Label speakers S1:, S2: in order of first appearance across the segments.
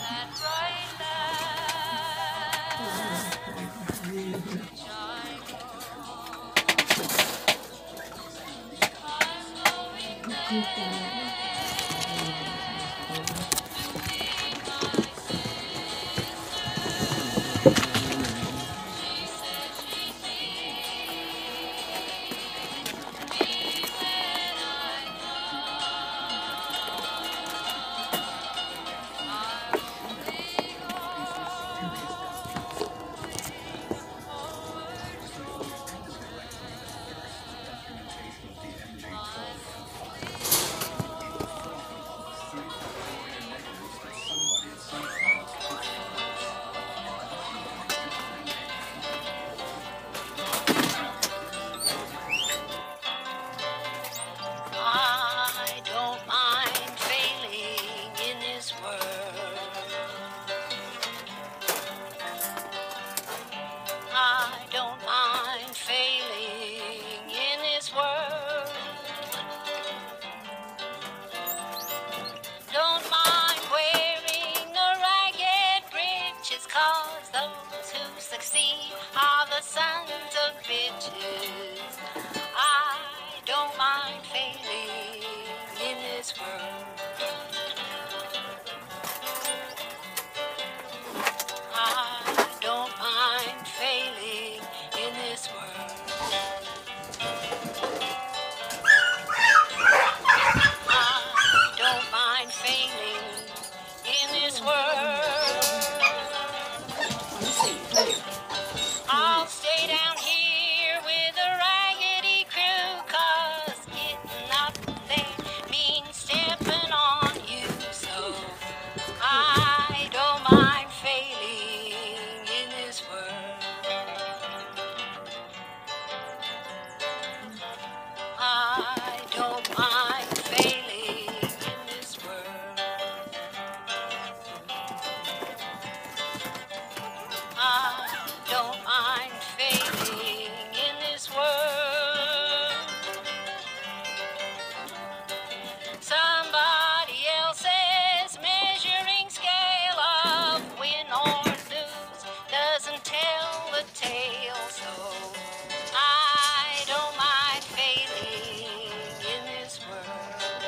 S1: I don't mind failing in this world. I don't mind failing in this world. Don't mind wearing the ragged breeches, 'cause those who succeed are the sons of bitches. I don't mind failing in this world. I don't mind failing in this world. I don't mind failing in this world. I'll stay down here with a raggedy crew, 'cause getting up there means stepping on you. So I don't mind failing in this world. I don't mind failing in this world. I don't mind failing in this world. Somebody else's measuring scale of win or lose doesn't tell the tale, so I don't mind failing in this world.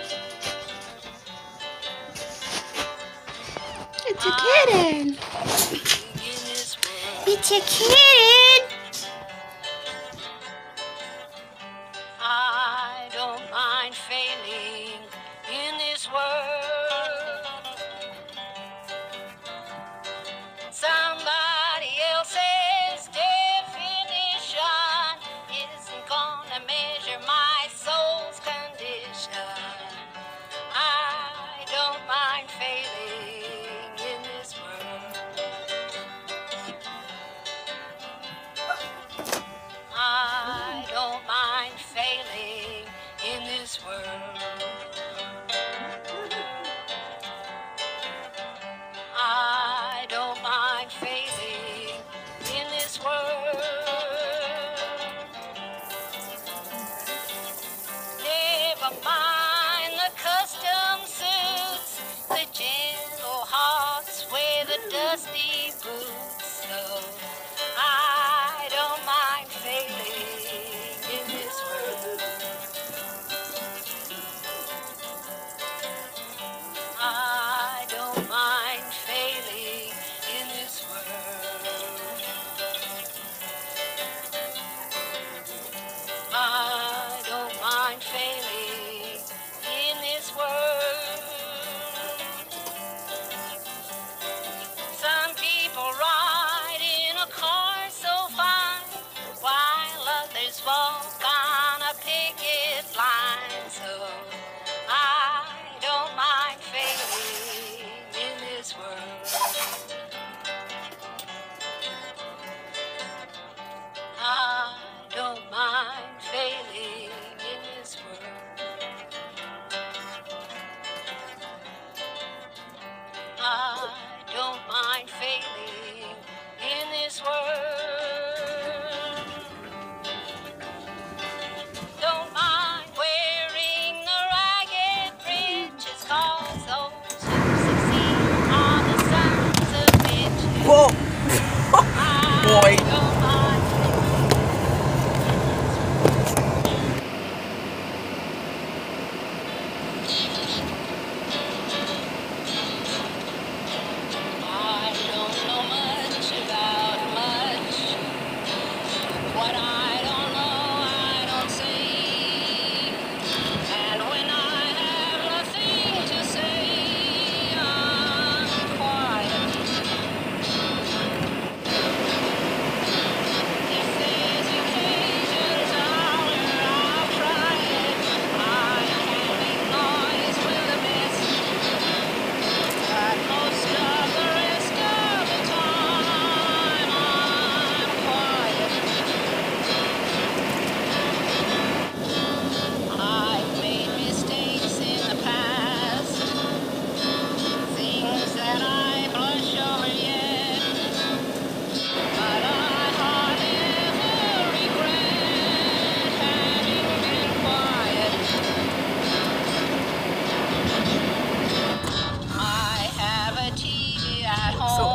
S2: It's a kitten.
S1: In this world.
S2: It's a kitten.
S1: I don't mind failing in this world. Somebody else's definition isn't gonna measure my soul's condition. I don't mind failing in this world. I don't mind failing in this world. I don't mind failing in this world. Never mind the custom suits, the gentle hearts wear the dusty boots. So I don't mind failing in this world. I don't mind failing in this world. I don't mind failing in this world. Some people ride in a car so fine, while others walk on a picket line. So I don't mind failing in this world. I don't mind failing in this world. I don't mind failing in this world. Don't mind wearing the ragged breeches, 'cause those who succeed are the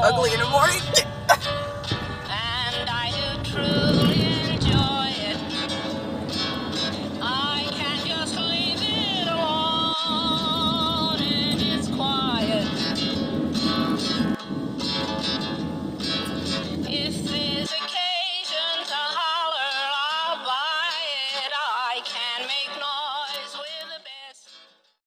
S1: ugly in the morning.